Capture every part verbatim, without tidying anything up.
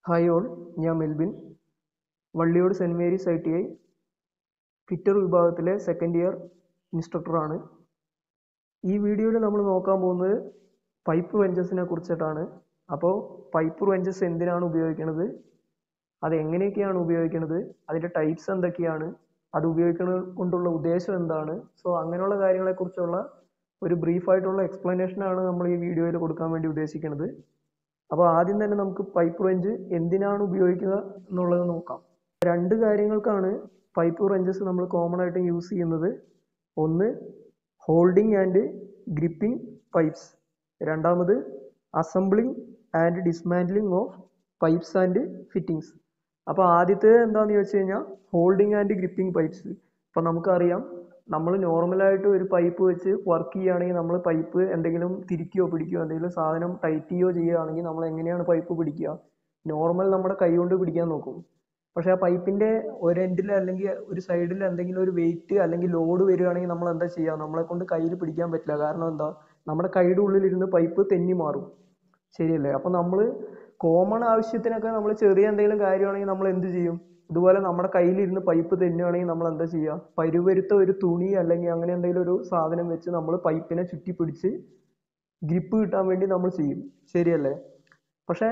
Hi all, ഞാൻ Melbin. Valliyode saint Mary's I T I fitter വിഭാഗത്തിലെ second year ഇൻസ്ട്രക്ടറാണ്. ഈ വീഡിയോയിൽ നമ്മൾ നോക്കാൻ പോകുന്നത് പൈപ്പ് വെഞ്ചസിനെ കുറിച്ചിട്ടാണ്. അപ്പോൾ പൈപ്പ് വെഞ്ചസ് എന്തിനാണ് ഉപയോഗിക്കുന്നത്, അത് എങ്ങനെയൊക്കെയാണ് ഉപയോഗിക്കുന്നത്, അതിൻ്റെ ടൈപ്സ് എന്തൊക്കെയാണ്, അത് ഉപയോഗിക്കുന്നത് കൊണ്ടുള്ള ഉദ്ദേശം എന്താണ്, സോ അങ്ങനെയുള്ള കാര്യങ്ങളെക്കുറിച്ചുള്ള ഒരു ബ്രീഫായിട്ടുള്ള എക്സ്പ്ലനേഷനാണ് നമ്മൾ ഈ വീഡിയോയിൽ കൊടുക്കാൻ വേണ്ടി ഉദ്ദേശിക്കുന്നത്. അപ്പോൾ ആദ്യം തന്നെ നമുക്ക് പൈപ്പ് റെഞ്ച് എന്തിനാണ് ഉപയോഗിക്കുക എന്നുള്ളത് നോക്കാം. രണ്ട് കാര്യങ്ങൾക്കാണ് പൈപ്പ് റെഞ്ചസ് നമ്മൾ കോമൺ ആയിട്ട് യൂസ് ചെയ്യുന്നത്. ഒന്ന് ഹോൾഡിംഗ് ആൻഡ് ഗ്രിപ്പിംഗ് പൈപ്സ്, രണ്ടാമത് assembling and dismantling of pipes and fittings. അപ്പോൾ ആദ്യത്തെ എന്താണെന്ന് ചോദിച്ചു കഴിഞ്ഞാൽ ഹോൾഡിംഗ് ആൻഡ് ഗ്രിപ്പിംഗ് പൈപ്സ്. അപ്പോൾ നമുക്കറിയാം, നമ്മൾ നോർമലായിട്ട് ഒരു പൈപ്പ് വെച്ച് വർക്ക് ചെയ്യുകയാണെങ്കിൽ നമ്മൾ പൈപ്പ് എന്തെങ്കിലും തിരിക്കുകയോ പിടിക്കുകയോ എന്തെങ്കിലും സാധനം ടൈറ്റ് ചെയ്യുകയോ ചെയ്യുകയാണെങ്കിൽ നമ്മൾ എങ്ങനെയാണ് പൈപ്പ് പിടിക്കുക? നോർമൽ നമ്മുടെ കൈ കൊണ്ട് പിടിക്കാൻ നോക്കും. പക്ഷേ ആ പൈപ്പിൻ്റെ ഒരു എൻഡിൽ അല്ലെങ്കിൽ ഒരു സൈഡിൽ എന്തെങ്കിലും ഒരു വെയിറ്റ് അല്ലെങ്കിൽ ലോഡ് വരികയാണെങ്കിൽ നമ്മൾ എന്താ ചെയ്യുക? നമ്മളെ കൊണ്ട് കയ്യിൽ പിടിക്കാൻ പറ്റില്ല. കാരണം എന്താ? നമ്മുടെ കൈയുടെ ഉള്ളിലിരുന്ന് പൈപ്പ് തെന്നി മാറും. ശരിയല്ലേ? അപ്പോൾ നമ്മൾ കോമൺ ആവശ്യത്തിനൊക്കെ നമ്മൾ ചെറിയ എന്തെങ്കിലും കാര്യമാണെങ്കിൽ നമ്മൾ എന്ത് ചെയ്യും? ഇതുപോലെ നമ്മുടെ കയ്യിലിരുന്ന് പൈപ്പ് തെന്നുകയാണെങ്കിൽ നമ്മൾ എന്താ ചെയ്യുക? പരുവരുത്ത ഒരു തുണി അല്ലെങ്കിൽ അങ്ങനെ എന്തെങ്കിലും ഒരു സാധനം വെച്ച് നമ്മൾ പൈപ്പിനെ ചുറ്റി പിടിച്ച് ഗ്രിപ്പ് കിട്ടാൻ വേണ്ടി നമ്മൾ ചെയ്യും. ശരിയല്ലേ? പക്ഷേ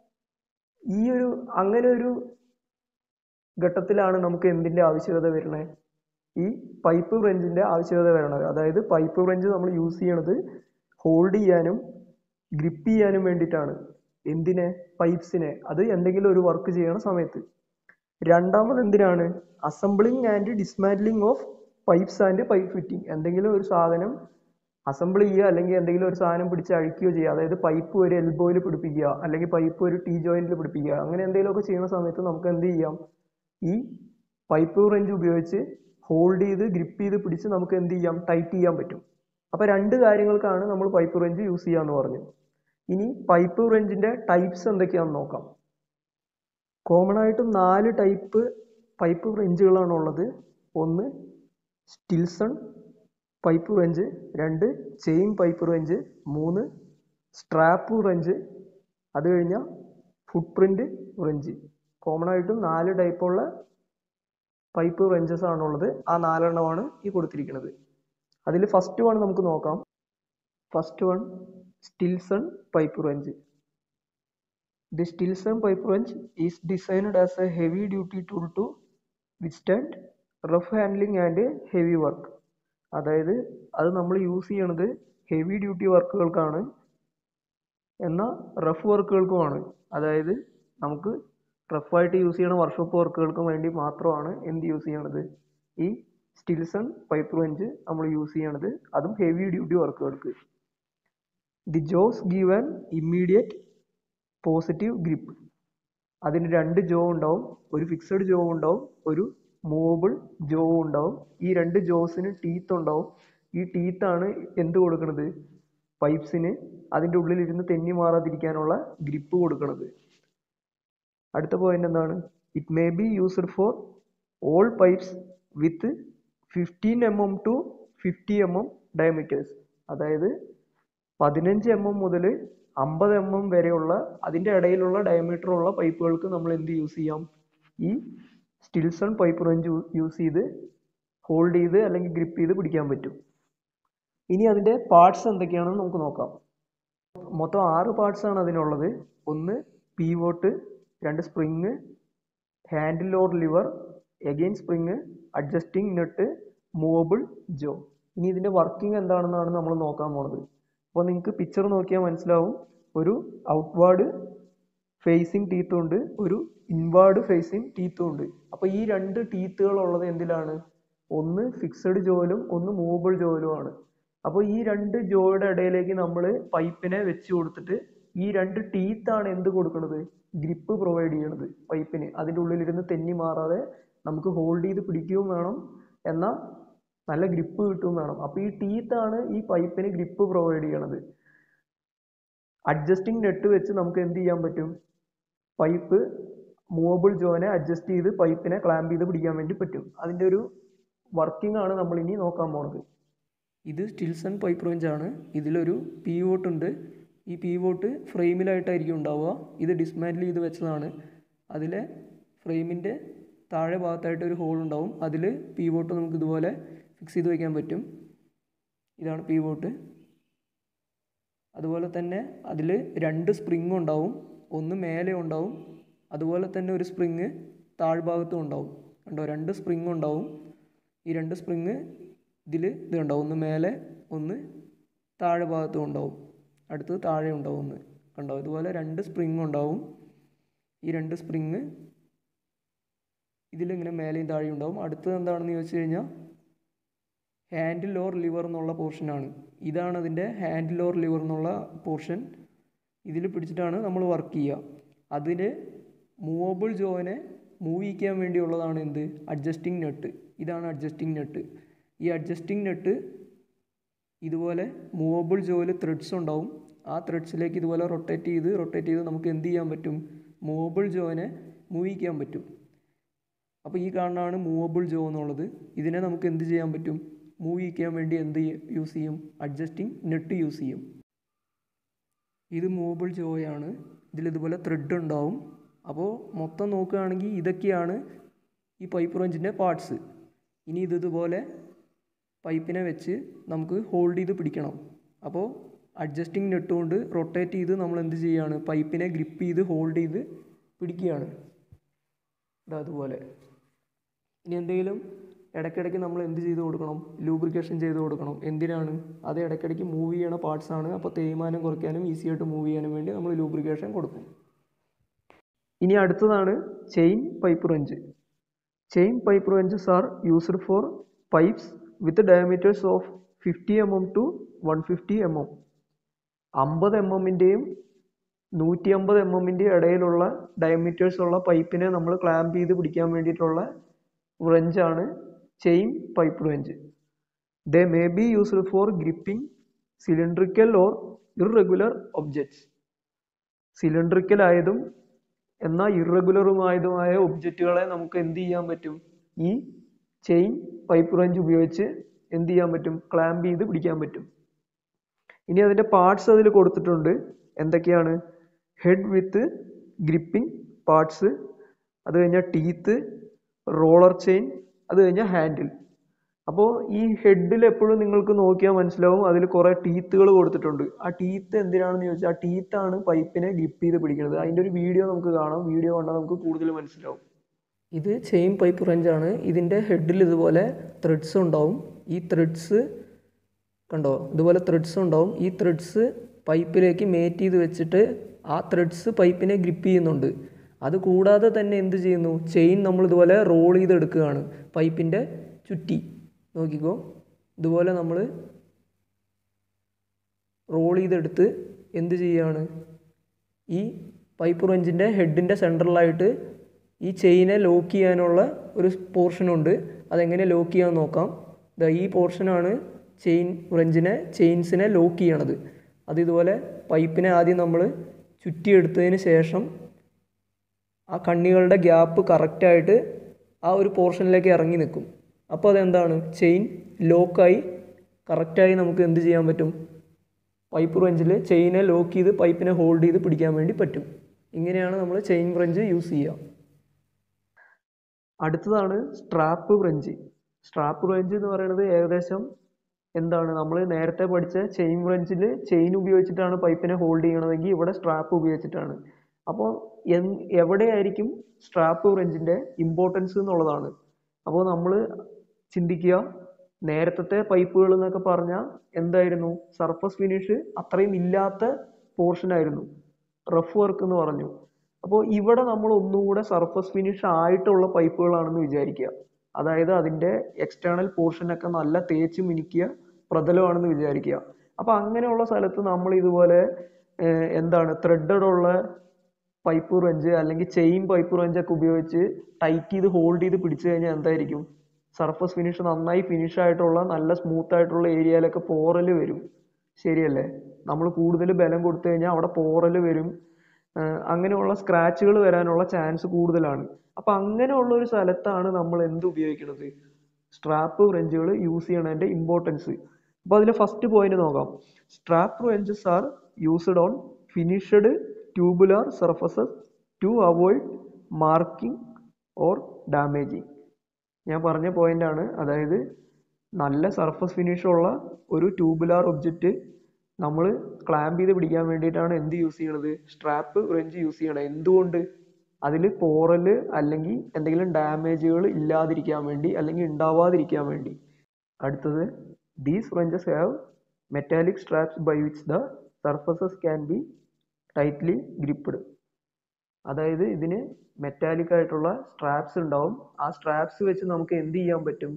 ഈ ഒരു അങ്ങനെ ഒരു ഘട്ടത്തിലാണ് നമുക്ക് എന്തിൻ്റെ ആവശ്യകത വരുന്നത്? ഈ പൈപ്പ് റെഞ്ചിൻ്റെ ആവശ്യകത വരണത്. അതായത് പൈപ്പ് റെഞ്ച് നമ്മൾ യൂസ് ചെയ്യണത് ഹോൾഡ് ചെയ്യാനും ഗ്രിപ്പ് ചെയ്യാനും വേണ്ടിയിട്ടാണ്. എന്തിനെ? പൈപ്സിനെ. അത് എന്തെങ്കിലും ഒരു വർക്ക് ചെയ്യണ സമയത്ത്. രണ്ടാമത് എന്തിനാണ്? Assembling and dismantling of pipes and pipe fitting. എന്തെങ്കിലും ഒരു സാധനം അസംബിൾ ചെയ്യുക അല്ലെങ്കിൽ എന്തെങ്കിലും ഒരു സാധനം പിടിച്ച് അഴിക്കുകയോ ചെയ്യുക. അതായത് പൈപ്പ് ഒരു എൽബോയിൽ പിടിപ്പിക്കുക അല്ലെങ്കിൽ പൈപ്പ് ഒരു ടീ ജോയിന്റിൽ പിടിപ്പിക്കുക. അങ്ങനെ എന്തെങ്കിലുമൊക്കെ ചെയ്യുന്ന സമയത്ത് നമുക്ക് എന്ത് ചെയ്യാം? ഈ പൈപ്പ് റെഞ്ച് ഉപയോഗിച്ച് ഹോൾഡ് ചെയ്ത് ഗ്രിപ്പ് ചെയ്ത് പിടിച്ച് നമുക്ക് എന്ത് ചെയ്യാം? ടൈറ്റ് ചെയ്യാൻ പറ്റും. അപ്പോൾ രണ്ട് കാര്യങ്ങൾക്കാണ് നമ്മൾ പൈപ്പ് റെഞ്ച് യൂസ് ചെയ്യാന്ന് പറഞ്ഞു. ഇനി പൈപ്പ് റെഞ്ചിൻ്റെ ടൈപ്സ് എന്തൊക്കെയാണെന്ന് നോക്കാം. കോമൺ ആയിട്ടും നാല് ടൈപ്പ് പൈപ്പ് റെഞ്ചുകളാണ് ഉള്ളത്. ഒന്ന് സ്റ്റിൽസൺ പൈപ്പ് റെഞ്ച്, രണ്ട് ചെയിൻ പൈപ്പ് റെഞ്ച്, മൂന്ന് സ്ട്രാപ്പ് റെഞ്ച്, അത് കഴിഞ്ഞാൽ ഫുട് പ്രിന്റ് റെഞ്ച്. കോമൺ ആയിട്ടും നാല് ടൈപ്പുള്ള പൈപ്പ് റെഞ്ചസ് ആണുള്ളത്. ആ നാലെണ്ണമാണ് ഈ കൊടുത്തിരിക്കുന്നത്. അതിൽ ഫസ്റ്റ് വൺ നമുക്ക് നോക്കാം. First one Stillson pipe wrench. The Stilson pipe wrench is designed as a heavy duty tool to withstand rough handling and heavy work. അതായത് അത് നമ്മൾ യൂസ് ചെയ്യണത് ഹെവി ഡ്യൂട്ടി വർക്കുകൾക്കാണ്, എന്നാൽ റഫ് വർക്കുകൾക്കുമാണ്. അതായത് നമുക്ക് റഫായിട്ട് യൂസ് ചെയ്യണ വർക്ക്ഷോപ്പ് വർക്കുകൾക്ക് വേണ്ടി മാത്രമാണ് എന്ത് യൂസ് ചെയ്യണത്? ഈ സ്റ്റിൽസൺ പൈപ്പ് റെഞ്ച് നമ്മൾ യൂസ് ചെയ്യണത്, അതും ഹെവി ഡ്യൂട്ടി വർക്കുകൾക്ക്. The jaws give an immediate positive grip. അതിന് രണ്ട് ജോ ഉണ്ടാവും. ഒരു ഫിക്സഡ് ജോ ഉണ്ടാവും, ഒരു മൂവബിൾ ജോ ഉണ്ടാവും. ഈ രണ്ട് ജോസിന് ടീത്ത് ഉണ്ടാവും. ഈ ടീത്താണ് എന്ത് കൊടുക്കുന്നത്? പൈപ്സിന് അതിൻ്റെ ഉള്ളിലിരുന്ന് തെന്നി മാറാതിരിക്കാനുള്ള ഗ്രിപ്പ് കൊടുക്കുന്നത്. അടുത്ത പോയിന്റ് എന്താണ്? It may be used for all pipes with fifteen M M to fifty M M diameters. അതായത് പതിനഞ്ച് എം എം മുതൽ അമ്പത് എം എം വരെയുള്ള അതിൻ്റെ ഇടയിലുള്ള ഡയമീറ്റർ ഉള്ള പൈപ്പുകൾക്ക് നമ്മൾ എന്ത് യൂസ് ചെയ്യാം? ഈ സ്റ്റിൽസൺ പൈപ്പ് റെഞ്ച് യൂസ് ചെയ്ത് ഹോൾഡ് ചെയ്ത് അല്ലെങ്കിൽ ഗ്രിപ്പ് ചെയ്ത് പിടിക്കാൻ പറ്റും. ഇനി അതിൻ്റെ പാർട്സ് എന്തൊക്കെയാണെന്ന് നമുക്ക് നോക്കാം. മൊത്തം ആറ് പാർട്സ് ആണ് അതിനുള്ളത്. ഒന്ന് പീവോട്ട്, രണ്ട് spring, handle or lever, again spring, adjusting nut, movable jaw. ഇനി ഇതിൻ്റെ വർക്കിംഗ് എന്താണെന്നാണ് നമ്മൾ നോക്കാൻ പോകുന്നത്. അപ്പോൾ നിങ്ങൾക്ക് പിക്ചർ നോക്കിയാൽ മനസ്സിലാവും. ഒരു ഔട്ട്വാർഡ് ഫേസിങ് ടീത്തും ഉണ്ട്, ഒരു ഇൻവാർഡ് ഫേസിങ് ടീത്തും ഉണ്ട്. അപ്പോൾ ഈ രണ്ട് ടീത്തുകൾ ഉള്ളത് എന്തിലാണ്? ഒന്ന് ഫിക്സഡ് ജോയിലും ഒന്ന് മൂവബിൾ ജോയിലുമാണ്. അപ്പോൾ ഈ രണ്ട് ജോയുടെ ഇടയിലേക്ക് നമ്മൾ പൈപ്പിനെ വെച്ച് കൊടുത്തിട്ട് ഈ രണ്ട് ടീത്താണ് എന്ത് കൊടുക്കുന്നത്? ഗ്രിപ്പ് പ്രൊവൈഡ് ചെയ്യണത് പൈപ്പിന്. അതിൻ്റെ ഉള്ളിലിരുന്ന് തെന്നി മാറാതെ നമുക്ക് ഹോൾഡ് ചെയ്ത് പിടിക്കുകയും വേണം, എന്നാൽ നല്ല ഗ്രിപ്പ് കിട്ടുകയും വേണം. അപ്പോൾ ഈ ടീത്താണ് ഈ പൈപ്പിന് ഗ്രിപ്പ് പ്രൊവൈഡ് ചെയ്യണത്. അഡ്ജസ്റ്റിംഗ് നെറ്റ് വെച്ച് നമുക്ക് എന്ത് ചെയ്യാൻ പറ്റും? പൈപ്പ് മൂവബിൾ ജോയിനെ അഡ്ജസ്റ്റ് ചെയ്ത് പൈപ്പിനെ ക്ലാമ്പ് ചെയ്ത് പിടിക്കാൻ വേണ്ടി പറ്റും. അതിൻ്റെ ഒരു വർക്കിംഗ് ആണ് നമ്മൾ ഇനി നോക്കാൻ പോണത്. ഇത് സ്റ്റിൽസൺ പൈപ്പ് റെഞ്ച് ആണ്. ഇതിലൊരു പീവോട്ട് ഉണ്ട്, ഈ പീവോട്ട് ഫ്രെയിമിലായിട്ടായിരിക്കും ഉണ്ടാവുക. ഇത് ഡിസ്മാൻറ്റിൽ ചെയ്ത് വെച്ചതാണ്. അതിലെ ഫ്രെയിമിൻ്റെ താഴെ ഭാഗത്തായിട്ട് ഒരു ഹോൾ ഉണ്ടാവും. അതിൽ പീവോട്ട് നമുക്ക് ഇതുപോലെ ഫിക്സ് ചെയ്ത് വയ്ക്കാൻ പറ്റും. ഇതാണ് പീവോട്ട്. അതുപോലെ തന്നെ അതിൽ രണ്ട് സ്പ്രിങ് ഉണ്ടാവും. ഒന്ന് മേലെ ഉണ്ടാവും, അതുപോലെ തന്നെ ഒരു സ്പ്രിങ് താഴ്ഭാഗത്തും ഉണ്ടാവും. കണ്ടോ, രണ്ട് സ്പ്രിങ് ഉണ്ടാവും. ഈ രണ്ട് സ്പ്രിങ് ഇതിൽ ഇത് ഉണ്ടാവും, ഒന്ന് മേലെ ഒന്ന് താഴെ ഭാഗത്തും ഉണ്ടാവും, അടുത്തത് താഴെ ഉണ്ടാവും ഒന്ന്. കണ്ടോ, ഇതുപോലെ രണ്ട് സ്പ്രിങ് ഉണ്ടാവും. ഈ രണ്ട് സ്പ്രിങ് ഇതിലിങ്ങനെ മേലെയും താഴെയും ഉണ്ടാവും. അടുത്തത് എന്താണെന്ന് ചോദിച്ചു കഴിഞ്ഞാൽ ഹാൻഡിൽ ഓർ ലിവർ എന്നുള്ള പോർഷനാണ്. ഇതാണ് അതിൻ്റെ ഹാൻഡിൽ ഓർ ലിവർ എന്നുള്ള പോർഷൻ. ഇതിൽ പിടിച്ചിട്ടാണ് നമ്മൾ വർക്ക് ചെയ്യുക. അതിന് മൂവബിൾ ജോയിനെ മൂവ് ചെയ്യിക്കാൻ വേണ്ടിയുള്ളതാണ് എന്ത്, അഡ്ജസ്റ്റിംഗ് നട്ട്. ഇതാണ് അഡ്ജസ്റ്റിംഗ് നട്ട്. ഈ അഡ്ജസ്റ്റിംഗ് നട്ട് ഇതുപോലെ മൂവബിൾ ജോയിൽ ത്രെഡ്സ് ഉണ്ടാവും. ആ ത്രെഡ്സിലേക്ക് ഇതുപോലെ റൊട്ടേറ്റ് ചെയ്ത് റൊട്ടേറ്റ് ചെയ്ത് നമുക്ക് എന്ത് ചെയ്യാൻ പറ്റും, മൂവബിൾ ജോയിനെ മൂവ് ചെയ്യിക്കാൻ പറ്റും. അപ്പോൾ ഈ കാണുന്നതാണ് മൂവബിൾ ജോ എന്നുള്ളത്. ഇതിനെ നമുക്ക് എന്ത് ചെയ്യാൻ പറ്റും, മൂവ് ചെയ്യിക്കാൻ വേണ്ടി എന്ത് യൂസ് ചെയ്യും, അഡ്ജസ്റ്റിംഗ് നെട്ട് യൂസ് ചെയ്യും. ഇത് മൂവബിൾ ജോയാണ്. ഇതിലിതുപോലെ ത്രെഡ് ഉണ്ടാവും. അപ്പോൾ മൊത്തം നോക്കുകയാണെങ്കിൽ ഇതൊക്കെയാണ് ഈ പൈപ്പ് റെഞ്ചിൻ്റെ പാർട്സ്. ഇനി ഇത് ഇതുപോലെ പൈപ്പിനെ വെച്ച് നമുക്ക് ഹോൾഡ് ചെയ്ത് പിടിക്കണം. അപ്പോൾ അഡ്ജസ്റ്റിംഗ് നെട്ട് കൊണ്ട് റൊട്ടേറ്റ് ചെയ്ത് നമ്മൾ എന്ത് ചെയ്യുകയാണ്, പൈപ്പിനെ ഗ്രിപ്പ് ചെയ്ത് ഹോൾഡ് ചെയ്ത് പിടിക്കുകയാണ്. അതുപോലെ ഇനി എന്തെങ്കിലും ഇടയ്ക്കിടയ്ക്ക് നമ്മൾ എന്ത് ചെയ്ത് കൊടുക്കണം, ലൂബ്രിക്കേഷൻ ചെയ്ത് കൊടുക്കണം. എന്തിനാണ്, അത് ഇടയ്ക്കിടയ്ക്ക് മൂവ് ചെയ്യണ പാർട്സാണ്. അപ്പോൾ തേയ്മാനം കുറയ്ക്കാനും ഈസി ആയിട്ട് മൂവ് ചെയ്യാനും വേണ്ടി നമ്മൾ ലൂബ്രിക്കേഷൻ കൊടുക്കും. ഇനി അടുത്തതാണ് chain pipe wrench. Chain pipe wrenches are used for pipes with diameters of fifty M M to one fifty M M. അമ്പത് എം എമ്മിൻ്റെയും നൂറ്റി അമ്പത് എം എമ്മിൻ്റെയും ഇടയിലുള്ള ഡയമീറ്റേഴ്സ് ഉള്ള പൈപ്പിനെ നമ്മൾ ക്ലാമ്പ് ചെയ്ത് പിടിക്കാൻ വേണ്ടിയിട്ടുള്ള റെഞ്ചാണ് chain pipe wrench. They may be used for gripping cylindrical or irregular objects. Cylindrical ആയതും എന്നാൽ ഇറഗുലറുമായതുമായ ഒബ്ജക്റ്റുകളെ നമുക്ക് എന്ത് ചെയ്യാൻ പറ്റും, ഈ ചെയിൻ പൈപ്പ് റെഞ്ച് ഉപയോഗിച്ച് എന്ത് ചെയ്യാൻ പറ്റും, ക്ലാമ്പ് ചെയ്ത് പിടിക്കാൻ പറ്റും. ഇനി അതിൻ്റെ പാർട്സ് അതിൽ കൊടുത്തിട്ടുണ്ട്. എന്തൊക്കെയാണ്, ഹെഡ് വിത്ത് ഗ്രിപ്പിംഗ് പാർട്സ്, അത് കഴിഞ്ഞാൽ ടീത്ത്, റോളർ ചെയിൻ, അത് കഴിഞ്ഞാൽ ഹാൻഡിൽ. അപ്പോൾ ഈ ഹെഡിൽ എപ്പോഴും നിങ്ങൾക്ക് നോക്കിയാൽ മനസ്സിലാവും അതിൽ കുറേ ടീത്തുകൾ കൊടുത്തിട്ടുണ്ട്. ആ ടീത്ത് എന്തിനാണെന്ന് ചോദിച്ചാൽ ആ ടീത്താണ് പൈപ്പിനെ ഗ്രിപ്പ് ചെയ്ത് പിടിക്കുന്നത്. അതിൻ്റെ ഒരു വീഡിയോ നമുക്ക് കാണാം. വീഡിയോ കണ്ടാൽ നമുക്ക് കൂടുതൽ മനസ്സിലാവും. ഇത് ചെയിൻ പൈപ്പ് റെഞ്ചാണ്. ഇതിൻ്റെ ഹെഡിൽ ഇതുപോലെ ത്രെഡ്സ് ഉണ്ടാവും. ഈ ത്രെഡ്സ് കണ്ടോ, ഇതുപോലെ ത്രെഡ്സ് ഉണ്ടാവും. ഈ ത്രെഡ്സ് പൈപ്പിലേക്ക് മേറ്റ് ചെയ്ത് വെച്ചിട്ട് ആ ത്രെഡ്സ് പൈപ്പിനെ ഗ്രിപ്പ് ചെയ്യുന്നുണ്ട്. അത് കൂടാതെ തന്നെ എന്ത് ചെയ്യുന്നു, ചെയിൻ നമ്മൾ ഇതുപോലെ റോൾ ചെയ്തെടുക്കുകയാണ് പൈപ്പിൻ്റെ ചുറ്റി. നോക്കിക്കോ, ഇതുപോലെ നമ്മൾ റോൾ ചെയ്തെടുത്ത് എന്ത് ചെയ്യുകയാണ്, ഈ പൈപ്പ് റെഞ്ചിൻ്റെ ഹെഡിൻ്റെ സെൻട്രലായിട്ട് ഈ ചെയിനെ ലോക്ക് ചെയ്യാനുള്ള ഒരു പോർഷനുണ്ട്. അതെങ്ങനെ ലോക്ക് ചെയ്യാൻ നോക്കാം. ദാ ഈ പോർഷനാണ് ചെയിൻ റെഞ്ചിനെ ചെയിൻസിനെ ലോക്ക് ചെയ്യണത്. അത് ഇതുപോലെ പൈപ്പിനെ ആദ്യം നമ്മൾ ചുറ്റിയെടുത്തതിന് ശേഷം ആ കണ്ണികളുടെ ഗ്യാപ്പ് കറക്റ്റായിട്ട് ആ ഒരു പോർഷനിലേക്ക് ഇറങ്ങി നിൽക്കും. അപ്പോൾ അതെന്താണ്, ചെയിൻ ലോക്കായി കറക്റ്റായി നമുക്ക് എന്ത് ചെയ്യാൻ പറ്റും, പൈപ്പ് റെഞ്ചിൽ ചെയിനെ ലോക്ക് ചെയ്ത് പൈപ്പിനെ ഹോൾഡ് ചെയ്ത് പിടിക്കാൻ വേണ്ടി പറ്റും. ഇങ്ങനെയാണ് നമ്മൾ ചെയിൻ റെഞ്ച് യൂസ് ചെയ്യുക. അടുത്തതാണ് സ്ട്രാപ്പ് റെഞ്ച്. സ്ട്രാപ്പ് റെഞ്ച് എന്ന് പറയുന്നത് ഏകദേശം എന്താണ്, നമ്മൾ നേരത്തെ പഠിച്ച ചെയിൻ റെഞ്ചിൽ ചെയിൻ ഉപയോഗിച്ചിട്ടാണ് പൈപ്പിനെ ഹോൾഡ് ചെയ്യണതെങ്കിൽ ഇവിടെ സ്ട്രാപ്പ് ഉപയോഗിച്ചിട്ടാണ്. അപ്പോൾ എവിടെയായിരിക്കും സ്ട്രാപ്പ് റെഞ്ചിൻ്റെ ഇമ്പോർട്ടൻസ് എന്നുള്ളതാണ്. അപ്പോൾ നമ്മൾ ചിന്തിക്കുക, നേരത്തെ പൈപ്പുകൾ എന്നൊക്കെ പറഞ്ഞാൽ എന്തായിരുന്നു, സർഫസ് ഫിനിഷ് അത്രയും ഇല്ലാത്ത പോർഷനായിരുന്നു, റഫ് വർക്ക് എന്ന് പറഞ്ഞു. അപ്പോൾ ഇവിടെ നമ്മൾ ഒന്നുകൂടെ സർഫസ് ഫിനിഷ് ആയിട്ടുള്ള പൈപ്പുകളാണെന്ന് വിചാരിക്കുക. അതായത് അതിൻ്റെ എക്സ്റ്റേണൽ പോർഷനൊക്കെ നല്ല തേച്ച് മിനുക്കിയ പ്രതലമാണെന്ന് വിചാരിക്കുക. അപ്പോൾ അങ്ങനെയുള്ള സ്ഥലത്ത് നമ്മൾ ഇതുപോലെ എന്താണ് ത്രെഡഡ് ഉള്ള പൈപ്പ് റെഞ്ച് അല്ലെങ്കിൽ ചെയിൻ പൈപ്പ് റെഞ്ചൊക്കെ ഉപയോഗിച്ച് ടൈറ്റ് ചെയ്ത് ഹോൾഡ് ചെയ്ത് പിടിച്ചു കഴിഞ്ഞാൽ എന്തായിരിക്കും, സർഫസ് ഫിനിഷ് നന്നായി ഫിനിഷ് ആയിട്ടുള്ള നല്ല സ്മൂത്ത് ആയിട്ടുള്ള ഏരിയയിലൊക്കെ പോറൽ വരും. ശരിയല്ലേ, നമ്മൾ കൂടുതൽ ബലം കൊടുത്തു കഴിഞ്ഞാൽ അവിടെ പോറൽ വരും. അങ്ങനെയുള്ള സ്ക്രാച്ചുകൾ വരാനുള്ള ചാൻസ് കൂടുതലാണ്. അപ്പം അങ്ങനെയുള്ള ഒരു സ്ഥലത്താണ് നമ്മൾ എന്ത് ഉപയോഗിക്കുന്നത്, സ്ട്രാപ്പ് റെഞ്ചുകൾ യൂസ് ചെയ്യണതിൻ്റെ ഇമ്പോർട്ടൻസ്. അപ്പോൾ അതിൽ ഫസ്റ്റ് പോയിന്റ് നോക്കാം. Strap wrenches are used on finished tubular surfaces to avoid marking or damaging. ഞാൻ പറഞ്ഞ പോയിന്റ് ആണ്. അതായത് നല്ല സർഫസ് ഫിനിഷ് ഉള്ള ഒരു ട്യൂബുലാർ ഒബ്ജക്റ്റ് നമ്മൾ ക്ലാമ്പ് ചെയ്ത് പിടിക്കാൻ വേണ്ടിയിട്ടാണ് എന്ത് യൂസ് ചെയ്യണത്, സ്ട്രാപ്പ് wrench യൂസ് ചെയ്യണത്. എന്തുകൊണ്ട്? അതിൽ പോറല് അല്ലെങ്കിൽ എന്തെങ്കിലും ഡാമേജുകൾ ഇല്ലാതിരിക്കാൻ വേണ്ടി അല്ലെങ്കിൽ ഉണ്ടാവാതിരിക്കാൻ വേണ്ടി. അടുത്തത്, these wrenches have metallic straps by which the surfaces can be tightly gripped. അതായത് ഇതിന് മെറ്റാലിക് ആയിട്ടുള്ള സ്ട്രാപ്സ് ഉണ്ടാവും. ആ സ്ട്രാപ്സ് വെച്ച് നമുക്ക് എന്ത് ചെയ്യാൻ പറ്റും,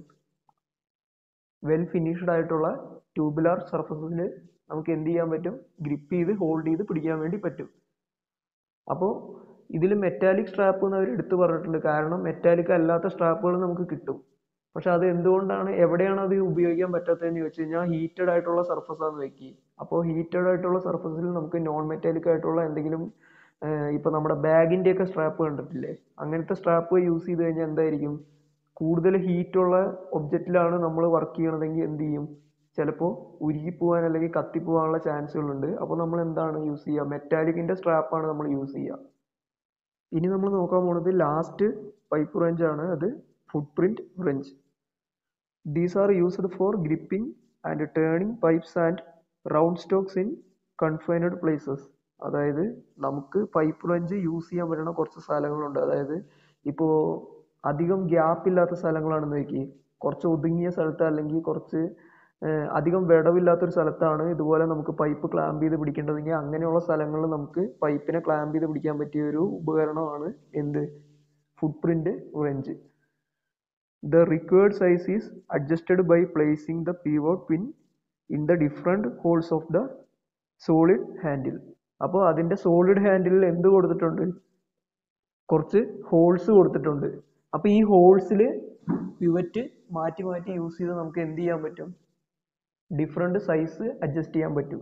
വെൽ ഫിനിഷ്ഡ് ആയിട്ടുള്ള ട്യൂബുലാർ സർഫസിൽ നമുക്ക് എന്ത് ചെയ്യാൻ പറ്റും, ഗ്രിപ്പ് ചെയ്ത് ഹോൾഡ് ചെയ്ത് പിടിക്കാൻ വേണ്ടി പറ്റും. അപ്പോൾ ഇതിൽ മെറ്റാലിക് സ്ട്രാപ്പ് എന്ന് അവർ എടുത്തു പറഞ്ഞിട്ടുണ്ട്. കാരണം മെറ്റാലിക് അല്ലാത്ത സ്ട്രാപ്പുകൾ നമുക്ക് കിട്ടും. പക്ഷെ അത് എന്തുകൊണ്ടാണ്, എവിടെയാണ് അത് ഉപയോഗിക്കാൻ പറ്റാത്തതെന്ന് ചോദിച്ചു കഴിഞ്ഞാൽ ഹീറ്റഡ് ആയിട്ടുള്ള സർഫസ് ആണെന്ന് വെക്കി. അപ്പോൾ ഹീറ്റഡ് ആയിട്ടുള്ള സർഫസിൽ നമുക്ക് നോൺ മെറ്റാലിക് ആയിട്ടുള്ള എന്തെങ്കിലും ഇപ്പോൾ നമ്മുടെ ബാഗിൻ്റെ ഒക്കെ സ്ട്രാപ്പ് കണ്ടിട്ടില്ലേ, അങ്ങനത്തെ സ്ട്രാപ്പ് യൂസ് ചെയ്ത് കഴിഞ്ഞാൽ എന്തായിരിക്കും, കൂടുതൽ ഹീറ്റുള്ള ഒബ്ജക്റ്റിലാണ് നമ്മൾ വർക്ക് ചെയ്യണതെങ്കിൽ എന്ത് ചെയ്യും, ചിലപ്പോൾ ഉരുകിപ്പോവാൻ അല്ലെങ്കിൽ കത്തിപ്പോവാനുള്ള ചാൻസുകളുണ്ട്. അപ്പോൾ നമ്മൾ എന്താണ് യൂസ് ചെയ്യുക, മെറ്റാലിക്കിൻ്റെ സ്ട്രാപ്പാണ് നമ്മൾ യൂസ് ചെയ്യുക. ഇനി നമ്മൾ നോക്കാൻ പോകുന്നത് ലാസ്റ്റ് പൈപ്പ് wrench ആണ്. അത് footprint wrench. These are used for gripping and turning pipes and round stocks in confined places. അതായത് നമുക്ക് പൈപ്പ് wrench യൂസ് ചെയ്യാൻ പറ്റുന്ന കുറച്ച് സ്ഥലങ്ങളുണ്ട്. അതായത് ഇപ്പോൾ അധികം ഗ്യാപ്പ് ഇല്ലാത്ത സ്ഥലങ്ങളാണെന്ന് വെക്കി, കുറച്ച് ഒതുങ്ങിയ സ്ഥലത്ത് അല്ലെങ്കിൽ കുറച്ച് അധികം വിടവില്ലാത്തൊരു സ്ഥലത്താണ് ഇതുപോലെ നമുക്ക് പൈപ്പ് ക്ലാമ്പ് ചെയ്ത് പിടിക്കേണ്ടതെങ്കിൽ അങ്ങനെയുള്ള സ്ഥലങ്ങളിൽ നമുക്ക് പൈപ്പിനെ ക്ലാമ്പ് ചെയ്ത് പിടിക്കാൻ പറ്റിയ ഒരു ഉപകരണമാണ് എന്ത്, footprint wrench. The required size is adjusted by placing the pivot pin in the different holes of the solid handle. അപ്പോൾ അതിൻ്റെ സോളിഡ് ഹാൻഡിലിൽ എന്ത് കൊടുത്തിട്ടുണ്ട്, കുറച്ച് ഹോൾസ് കൊടുത്തിട്ടുണ്ട്. അപ്പോൾ ഈ ഹോൾസിൽ പിവറ്റ് മാറ്റി മാറ്റി യൂസ് ചെയ്ത് നമുക്ക് എന്ത് ചെയ്യാൻ പറ്റും, ഡിഫറെൻറ്റ് സൈസ് അഡ്ജസ്റ്റ് ചെയ്യാൻ പറ്റും.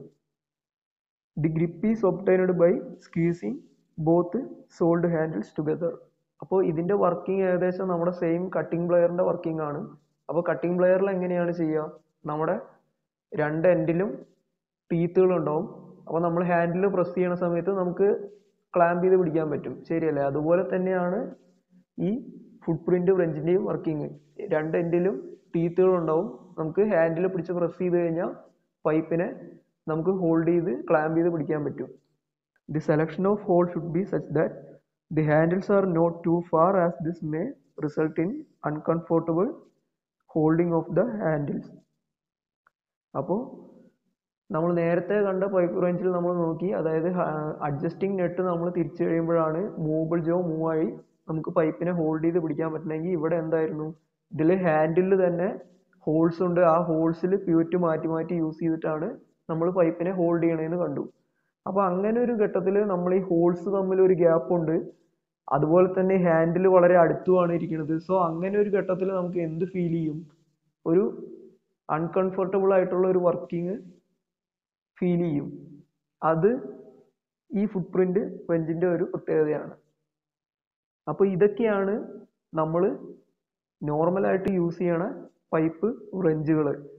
The grip is obtained by squeezing both sold handles together. അപ്പോൾ ഇതിൻ്റെ വർക്കിംഗ് ഏകദേശം നമ്മുടെ സെയിം കട്ടിംഗ് പ്ലെയറിൻ്റെ വർക്കിംഗ് ആണ്. അപ്പോൾ കട്ടിംഗ് പ്ലെയറിൽ എങ്ങനെയാണ് ചെയ്യുക, നമ്മുടെ രണ്ട് എൻഡിലും ടീത്തുകൾ ഉണ്ടാവും. അപ്പോൾ നമ്മൾ ഹാൻഡിൽ പ്രസ് ചെയ്യുന്ന സമയത്ത് നമുക്ക് ക്ലാമ്പ് ചെയ്ത് പിടിക്കാൻ പറ്റും, ശരിയല്ലേ? അതുപോലെ തന്നെയാണ് ഈ ഫുട് പ്രിന്റ് wrenchൻ്റെയും വർക്കിംഗ്. രണ്ട് എൻഡിലും ടീത്തുകൾ ഉണ്ടാവും. നമുക്ക് ഹാൻഡിൽ പിടിച്ച് പ്രസ് ചെയ്ത് കഴിഞ്ഞാൽ പൈപ്പിനെ നമുക്ക് ഹോൾഡ് ചെയ്ത് ക്ലാമ്പ് ചെയ്ത് പിടിക്കാൻ പറ്റും. The selection of hole should be such that the handles are not too far as this may result in uncomfortable holding of the handles. അപ്പോൾ നമ്മൾ നേരത്തെ കണ്ട പൈപ്പ് wrenchൽ നമ്മൾ നോക്കി, അതായത് അഡ്ജസ്റ്റിംഗ് നെറ്റ് നമ്മൾ തിരിച്ചു കഴിയുമ്പോഴാണ് മൂവബിൾ ജോ മൂവ് ആയി നമുക്ക് പൈപ്പിനെ ഹോൾഡ് ചെയ്ത് പിടിക്കാൻ പറ്റണമെങ്കിൽ ഇവിടെ എന്തായിരുന്നു, ഇതിൽ ഹാൻഡിലിൽ തന്നെ ഹോൾസ് ഉണ്ട്. ആ ഹോൾസിൽ പിവറ്റ് മാറ്റി മാറ്റി യൂസ് ചെയ്തിട്ടാണ് നമ്മൾ പൈപ്പിനെ ഹോൾഡ് ചെയ്യണതെന്ന് കണ്ടു. അപ്പോൾ അങ്ങനെ ഒരു ഘട്ടത്തിൽ നമ്മൾ ഈ ഹോൾസ് തമ്മിൽ ഒരു ഗ്യാപ്പ് ഉണ്ട്, അതുപോലെ തന്നെ ഹാൻഡിൽ വളരെ അടുത്തുമാണ് ഇരിക്കുന്നത്. സോ അങ്ങനെ ഒരു ഘട്ടത്തിൽ നമുക്ക് എന്ത് ഫീൽ ചെയ്യും, ഒരു അൺകംഫർട്ടബിൾ ആയിട്ടുള്ള ഒരു വർക്കിംഗ് ഫീൽ ചെയ്യും. അത് ഈ ഫുട് പ്രിന്റ് wrenchൻ്റെ ഒരു പ്രത്യേകതയാണ്. അപ്പോൾ ഇതൊക്കെയാണ് നമ്മൾ നോർമലായിട്ട് യൂസ് ചെയ്യണ പൈപ്പ് wrenchകൾ.